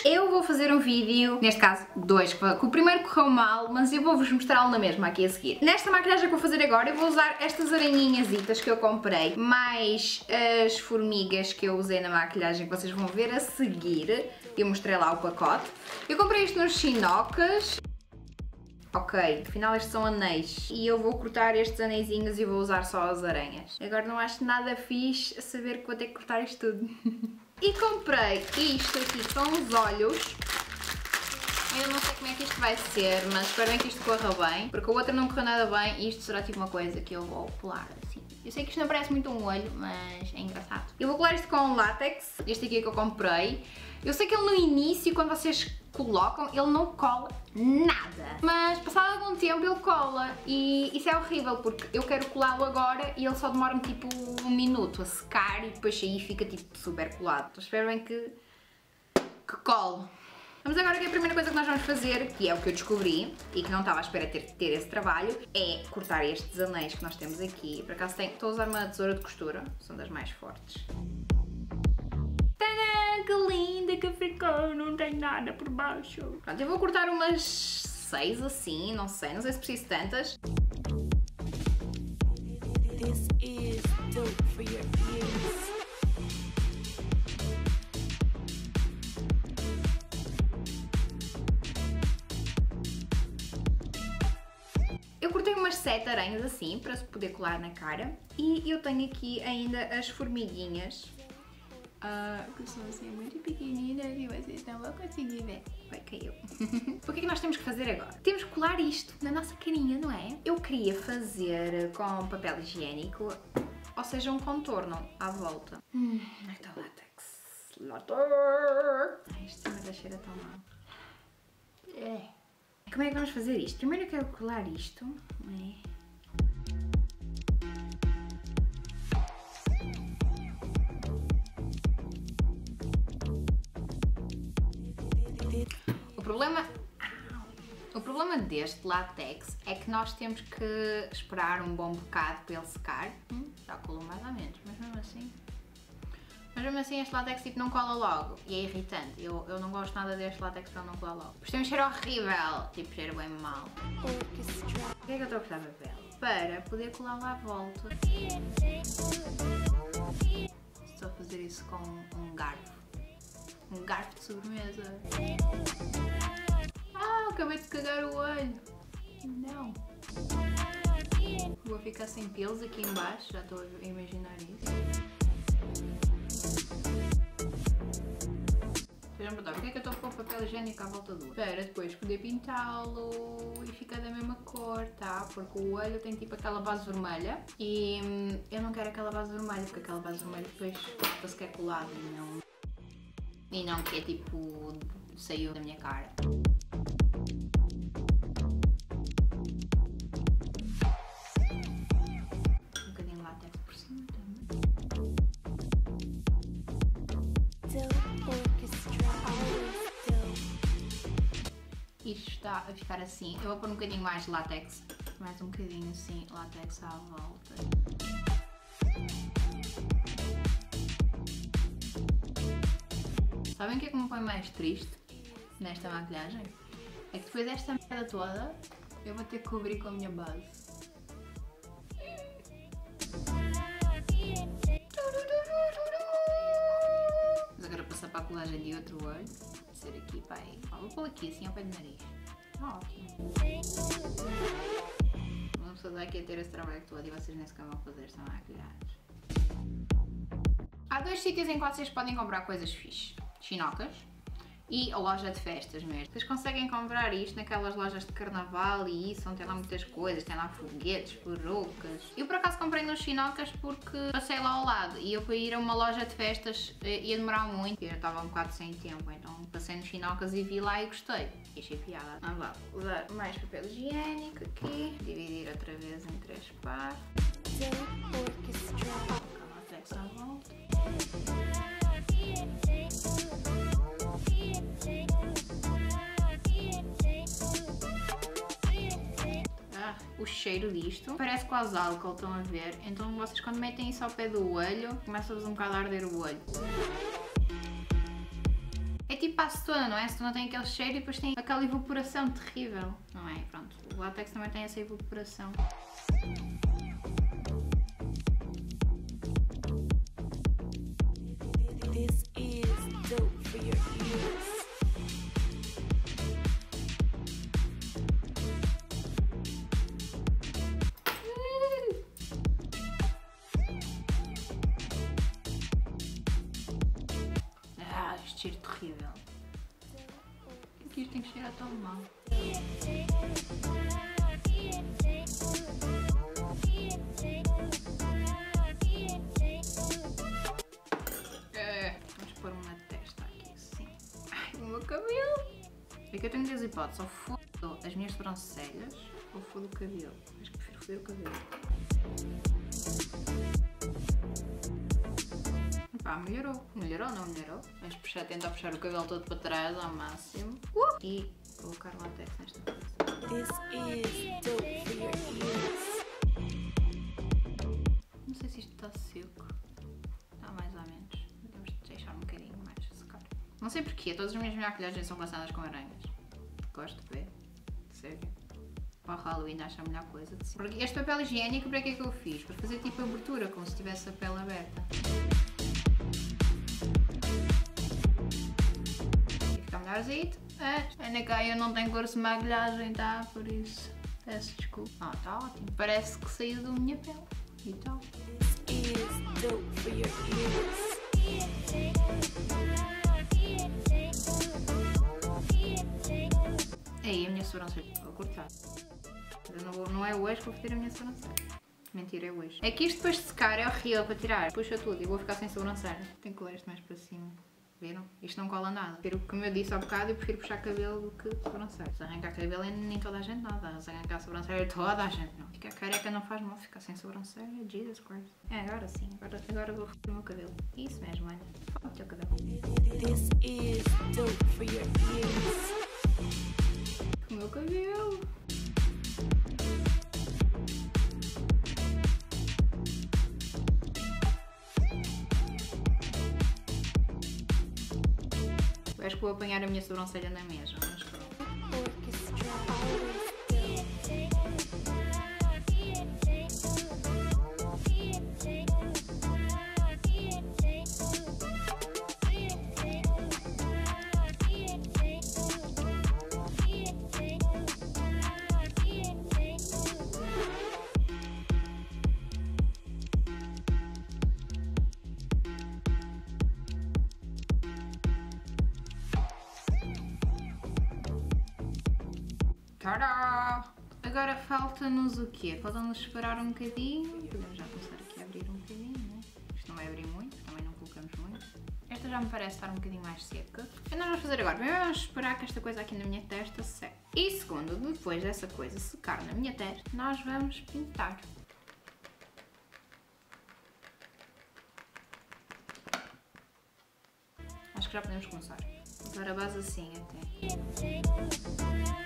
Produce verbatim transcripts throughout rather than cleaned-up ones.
Eu vou fazer um vídeo, neste caso dois, que o primeiro correu mal, mas eu vou-vos mostrá-lo na mesma aqui a seguir. Nesta maquilhagem que vou fazer agora, eu vou usar estas aranhinhasitas que eu comprei, mais as formigas que eu usei na maquilhagem que vocês vão ver a seguir. Eu mostrei lá o pacote. Eu comprei isto nos Chinocas. Ok, afinal estes são anéis e eu vou cortar estes anéisinhos e vou usar só as aranhas. Agora não acho nada fixe saber que vou ter que cortar isto tudo. E comprei isto aqui, que são os olhos. Eu não sei como é que isto vai ser, mas espero bem que isto corra bem, porque o outro não correu nada bem e isto será tipo uma coisa que eu vou colar assim. Eu sei que isto não parece muito um olho, mas é engraçado. Eu vou colar isto com látex, este aqui que eu comprei. Eu sei que ele no início, quando vocês colocam, ele não cola nada. Mas passado algum tempo ele cola e isso é horrível porque eu quero colá-lo agora e ele só demora-me tipo um minuto a secar e depois aí fica tipo super colado. Então espero bem que, que cole. Vamos agora que a primeira coisa que nós vamos fazer, que é o que eu descobri e que não estava à espera de ter, ter esse trabalho, é cortar estes anéis que nós temos aqui. Por acaso tenho, estou a usar uma tesoura de costura, são das mais fortes. Tadã, que linda que ficou, não tem nada por baixo. Pronto, eu vou cortar umas seis assim, não sei, não sei se preciso tantas. This is dope for your ears. Eu cortei umas sete aranhas assim, para se poder colar na cara. E eu tenho aqui ainda as formiguinhas. Uh, que são assim muito pequeninas e vocês não vão conseguir ver. Vai, caiu. O que é que nós temos que fazer agora? Temos que colar isto na nossa carinha, não é? Eu queria fazer com papel higiênico, ou seja, um contorno à volta. Hum, onde é que está o látex? Látex! Ai, isto cima da cheira tão mal. É. Como é que vamos fazer isto? Primeiro eu quero colar isto, não é? O problema, o problema deste látex é que nós temos que esperar um bom bocado para ele secar. Hum, já colou mais ou menos, mas mesmo assim... Mas mesmo assim este látex tipo não cola logo e é irritante. Eu, eu não gosto nada deste látex para ele não colar logo. Pois tem um cheiro horrível, tipo cheiro bem mal. Por que é que eu estou a cortar papel? Para poder colar lá à volta. Estou a fazer isso com um garfo. Um garfo de sobremesa. Ah, acabei de cagar o olho. Não. Vou ficar sem pelos aqui em baixo, já estou a imaginar isso. Vejam para porque é que eu estou a pôr papel higiênico à volta do olho? Para depois poder pintá-lo e ficar da mesma cor, tá? Porque o olho tem tipo aquela base vermelha e hum, eu não quero aquela base vermelha, porque aquela base vermelha depois está-se que é colado e não... E não que é tipo... saiu da minha cara. Um bocadinho de látex por cima também. Isto está a ficar assim. Eu vou pôr um bocadinho mais de látex. Mais um bocadinho assim, látex à volta. Sabem o que é que me põe mais triste nesta maquilhagem? É que depois desta merda toda, eu vou ter que cobrir com a minha base. Mas agora passar para a colagem de outro olho. Vou ser aqui, pai. Ah, vou pôr aqui assim ao pé do nariz. Ah, ótimo. Vamos fazer aqui a ter esse trabalho todo e vocês nem sequer vão fazer esta maquilhagem. Há dois sítios em que vocês podem comprar coisas fixe. Chinocas e a loja de festas mesmo. Vocês conseguem comprar isto naquelas lojas de carnaval e isso, onde tem lá muitas coisas, tem lá foguetes, perucas. Eu por acaso comprei nos Chinocas porque passei lá ao lado e eu para ir a uma loja de festas ia demorar muito. Eu estava um bocado sem tempo, então passei nos Chinocas e vi lá e gostei. E achei piada. Vamos lá, usar mais papel higiênico aqui, dividir outra vez em três partes. Colocar a látex à volta. Ah, o cheiro disto parece quase álcool, estão a ver? Então vocês quando metem isso ao pé do olho, começa-vos um bocado a arder o olho. É tipo tipo a acetona, não é? A acetona tem aquele cheiro e depois tem aquela evaporação terrível, não é? Pronto, o látex também tem essa evaporação. This is dope for your ears. Ah, este cheiro terrível. Aqui isto tem que cheirar tão mal. É, vamos pôr uma testa aqui assim. Ai, o meu cabelo! É que eu tenho duas hipóteses, ou fodo as minhas sobrancelhas ou fodo o cabelo. Acho que prefiro foder o cabelo. Pá, melhorou. Melhorou ou não melhorou? Vamos puxar, tentar puxar o cabelo todo para trás ao máximo. Uh! E colocar o látex nesta coisa. This is dope for your ears. Não sei se isto está seco. Está mais ou menos. Temos de deixar um bocadinho mais secar. Não sei porquê, todas as minhas maquilhagens são relacionadas com aranhas. Gosto de ver. Sério. Para o Halloween acho a melhor coisa de sempre. Porque este papel higiênico, para que é que eu fiz? Para fazer tipo abertura, como se tivesse a pele aberta. E fica melhorzito. É, ainda cá eu não tenho curso de maquilhagem, tá? Por isso, peço desculpa. Ah, está ótimo. Parece que saiu da minha pele. E tal. This is dope for your ears. Aí a minha sobrancelha, vou cortar. Eu não, vou, não é hoje que vou fazer a minha sobrancelha. Mentira, é hoje. É que isto depois de secar é horrível para tirar. Puxa tudo e vou ficar sem sobrancelha. Tenho que colar isto mais para cima. Viram? Isto não cola nada. Prefiro, como eu disse há bocado, eu prefiro puxar cabelo do que sobrancelha. Se arrancar cabelo é nem toda a gente nada. Se arrancar sobrancelha toda a gente não. Ficar careca não faz mal, ficar sem sobrancelha. Jesus Christ. É, agora sim. Agora, agora vou recolher o meu cabelo. Isso mesmo, olha. Fala o teu cabelo. This is dope for your ears. O meu cabelo. Eu acho que vou apanhar a minha sobrancelha na mesma, mas pronto. Orchestra always Tadá! Agora falta-nos o quê? Falta-nos separar um bocadinho. Podemos já começar aqui a abrir um bocadinho, né? Isto não vai abrir muito, também não colocamos muito. Esta já me parece estar um bocadinho mais seca. O que nós vamos fazer agora? Primeiro vamos esperar que esta coisa aqui na minha testa seque. E segundo, depois dessa coisa secar na minha testa, nós vamos pintar. Acho que já podemos começar. Usar a base assim até.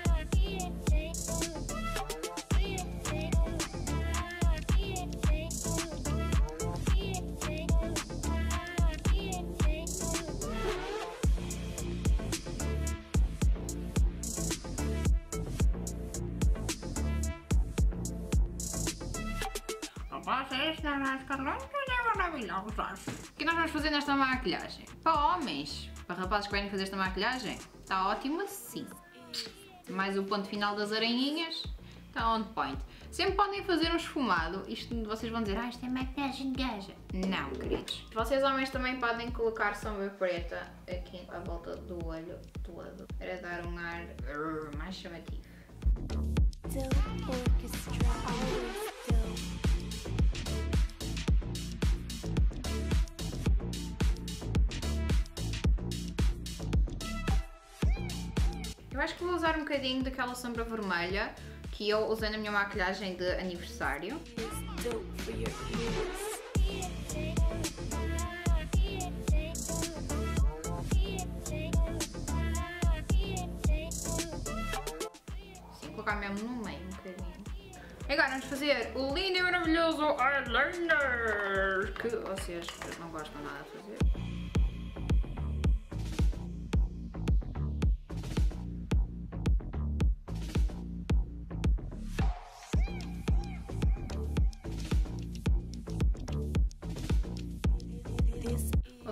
Estas mascaronas é maravilhosas. O que nós vamos fazer nesta maquilhagem? Para homens, para rapazes que querem fazer esta maquilhagem, está ótimo assim. Mais o ponto final das aranhinhas, está on point. Sempre podem fazer um esfumado. Isto vocês vão dizer, ah, isto é maquilhagem de gaja. Não, queridos. Vocês homens também podem colocar sombra preta aqui à volta do olho todo, para dar um ar uh, mais chamativo. dope. Orchestra always dope. Eu acho que vou usar um bocadinho daquela sombra vermelha que eu usei na minha maquilhagem de aniversário. It's dope for your ears. Sim, colocar mesmo no meio um bocadinho. Agora vamos fazer o lindo e maravilhoso eyeliner, que vocês não gostam nada de fazer.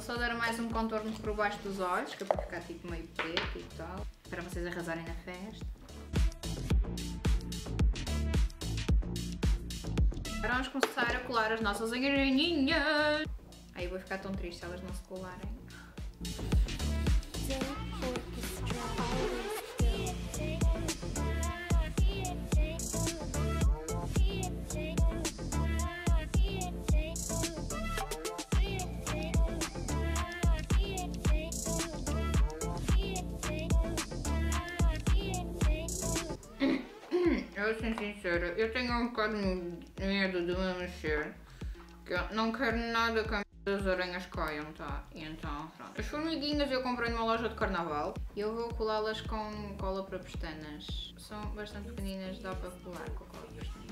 só dar mais um contorno por baixo dos olhos, que é para ficar tipo meio preto e tal, para vocês arrasarem na festa. Agora vamos começar a colar as nossas aranhinhas. Aí eu vou ficar tão triste se elas não se colarem. Eu sou sincera, eu tenho um bocado de medo de me mexer, que eu não quero nada que as aranhas caiam, tá? E então, pronto. As formiguinhas eu comprei numa loja de carnaval e eu vou colá-las com cola para pestanas. São bastante pequeninas, dá para colar com cola para pestanas.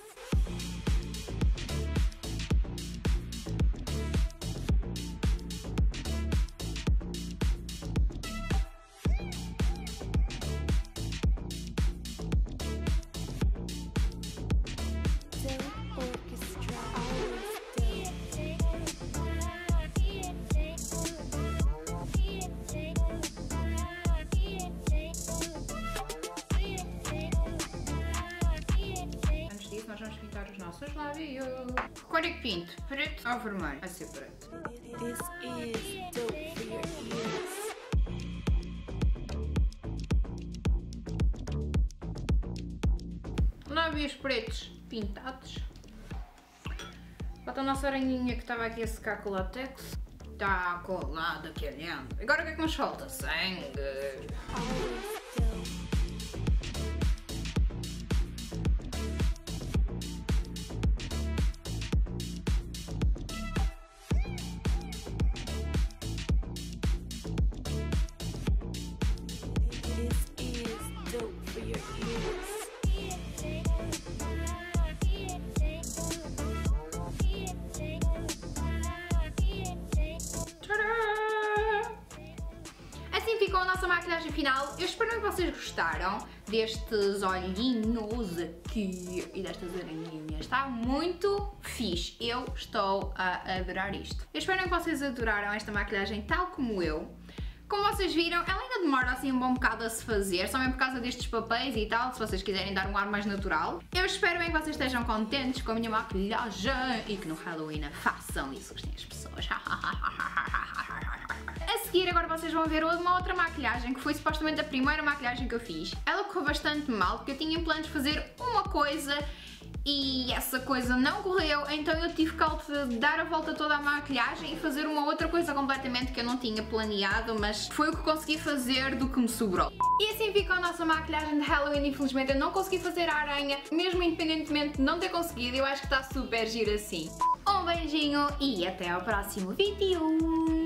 Nós vamos pintar os nossos lábios. Que cor é que pinto? Preto ou vermelho? Vai ser preto. This is dope for your ears. Lábios pretos pintados. Falta a nossa aranhinha que estava aqui a secar com o látex. Está colada, que lindo. Agora o que é que nos falta? Sangue. Assim ficou a nossa maquilhagem final. Eu espero que vocês gostaram destes olhinhos aqui e destas aranhinhas. Está muito fixe. Eu estou a adorar isto. Eu espero que vocês adoraram esta maquilhagem tal como eu. Como vocês viram, ela ainda demora assim um bom bocado a se fazer, só mesmo por causa destes papéis e tal, se vocês quiserem dar um ar mais natural. Eu espero bem que vocês estejam contentes com a minha maquilhagem e que no Halloween façam isso, gostem as pessoas. A seguir agora vocês vão ver uma outra maquilhagem que foi supostamente a primeira maquilhagem que eu fiz. Ela correu bastante mal porque eu tinha em planos de fazer uma coisa e essa coisa não correu, então eu tive que dar a volta toda à maquilhagem e fazer uma outra coisa completamente que eu não tinha planeado, mas foi o que consegui fazer do que me sobrou. E assim ficou a nossa maquilhagem de Halloween. Infelizmente eu não consegui fazer a aranha, mesmo independentemente de não ter conseguido. Eu acho que está super giro assim. Um beijinho e até ao próximo vídeo!